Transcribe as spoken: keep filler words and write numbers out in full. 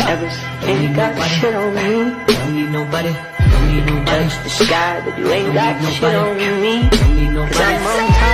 Ever ain't got shit on me. Don't need nobody, don't need nobody. Touch the sky, but you ain't got shit on me. Don't need nobody. Cause I'm on top.